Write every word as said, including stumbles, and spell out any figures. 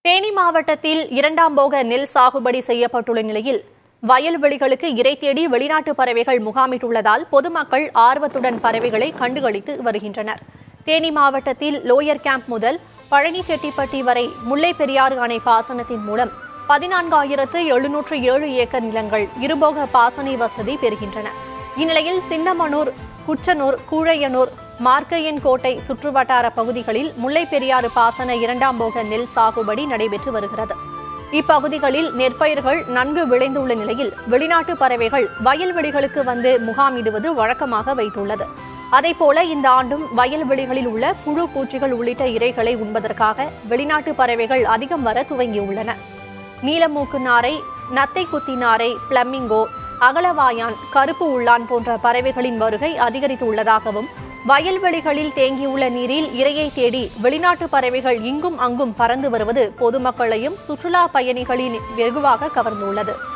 தேனி மாவட்டத்தில் இரண்டாம் போக நெல் சாகுபடி செய்யப்பட்டுள்ள நிலையில் வயல்வெளிகளுக்கு இரை தேடி வெளிநாட்டு பறவைகள் முகாமிட்டுள்ளதால் பொதுமக்கள் ஆர்வத்துடன் பறவைகளை கண்டுகளித்து வருகின்றனர். தேனி மாவட்டத்தில் லோயர் கேம்ப் முதல் பழனிச்செட்டிப்பட்டி வரை முல்லை பெரியாறு அணை பாசனத்தின் மூலம் பதினான்காயிரத்து எழுநூற்று ஏழு ஏக்கர் நிலங்கள் இருபோக பாசன வசதி பெறுகின்றன. இந்நிலையில் சின்னமனூர், குச்சனூர், கூழையனூர், மார்க்கையன் கோட்டை சுற்றுவட்டார பகுதிகளில் முல்லை பெரியாறு பாசன இரண்டாம் போக நெல் சாகுபடி நடைபெற்று வருகிறது. இப்பகுதிகளில் நெற்பயிர்கள் நன்கு விளைந்துள்ள நிலையில் வெளிநாட்டு பறவைகள் வயல்வெளிகளுக்கு வந்து முகாமிடுவது வழக்கமாக வைத்துள்ளது. அதேபோல இந்த ஆண்டும் வயல்வெளிகளில் உள்ள புழு பூச்சிகள் உள்ளிட்ட இரைகளை உண்பதற்காக வெளிநாட்டு பறவைகள் அதிகம் வர துவங்கியுள்ளன. நீலமூக்கு நாரை, நத்தை குத்தி நாரை, பிளமிங்கோ, அகலவாயான், கருப்பு உள்ளான் போன்ற பறவைகளின் வருகை அதிகரித்துள்ளதாகவும் வயல்வெளிகளில் தேங்கியுள்ள நீரில் இரையை தேடி வெளிநாட்டு பறவைகள் இங்கும் அங்கும் பறந்து வருவது பொதுமக்களையும் சுற்றுலா பயணிகளின் வெகுவாக கவர்ந்துள்ளது.